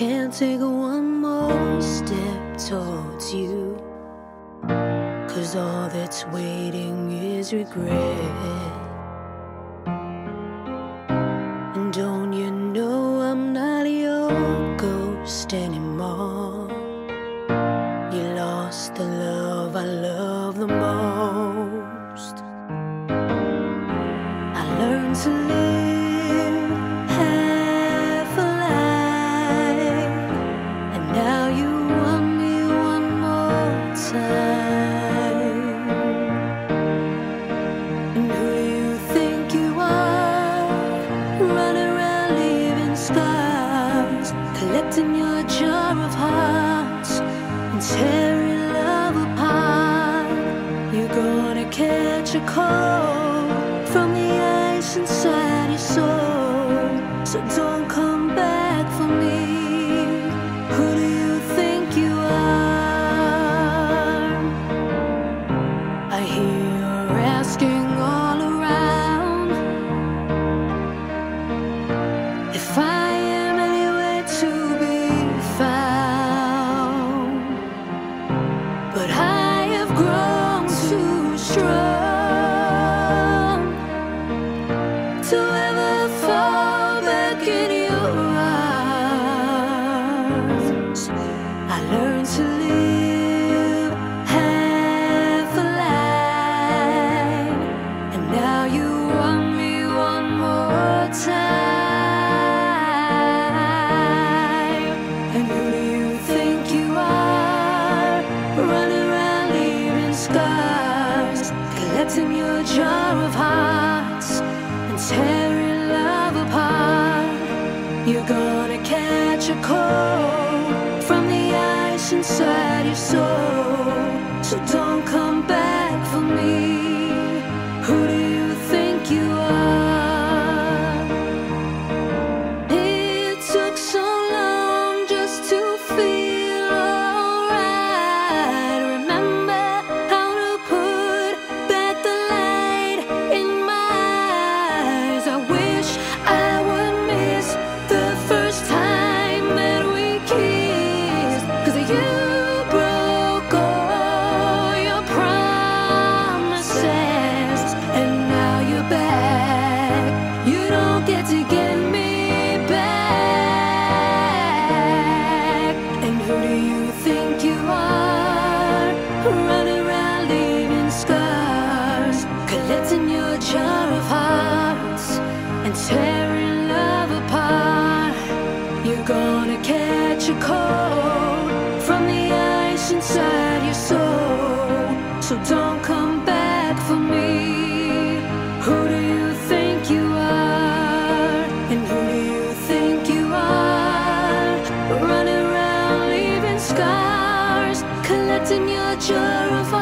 can't take one more step towards you, 'cause all that's waiting is regret. And don't you know I'm not your ghost anymore? You lost the love I love the most. I learned to live half a life, and now you want me one more time. And who do you think you are, running around leaving scars, collecting your jar of hearts and tearing love apart? You're gonna catch a cold from the ice inside your soul, so don't come back for me. Who do you think you are? I hear you're asking all around if I am anywhere to be found, but I have grown too strong to ever fall back in your arms. I learned to live half a life, and now you want me one more time. And who do you think you are, running around leaving scars, collecting your jar of hearts and tearing love apart? You're gonna catch a cold from the ice inside your soul, so don't come back for me. Who do you think you are? It took so long just to feel alright. Remember how to put back the light in my eyes. I wish I would miss the first time that we kissed, 'cause you broke all your promises, and now you're back. You don't get to get me back. And who do you think you are, running around leaving scars, collecting your jar of hearts and tearing love apart? You're gonna catch a cold from the ice inside your soul, so don't come back for me. Who do you think you are? And who do you think you are, running around leaving scars, collecting your jar of hearts